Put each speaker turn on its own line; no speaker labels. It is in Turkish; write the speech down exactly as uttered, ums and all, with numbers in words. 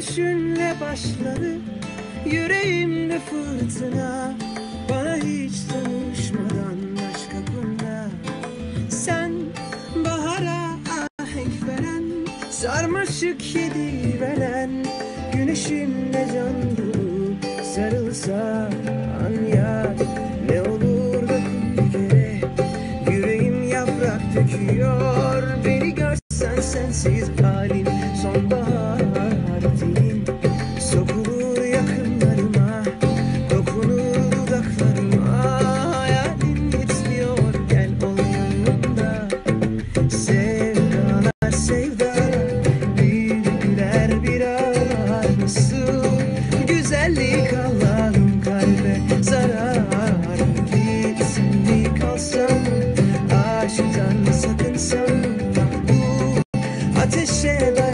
gülüşünle başladı yüreğimde fırtına. Bana hiç tanışmadan aşk akında, sen bahara ahenk veren, sarmaşık yedi veren, güneşimle can dolu sarılsan ya. Ne olur dokun bir kere, yüreğim yaprak döküyor. Beni görsen sensiz halim sonbahar değil. Sokulur yakınlarıma, dokunur dudaklarıma. Hayalin yetmiyor, gel ol yanımda. Sevdalar sevdalar, bir güler bir ağlar. Nasıl güzellik Allah'ım kalbe zarar. Gitsin mi kalsam, aşktan sakınsam, bu ateşe dayan.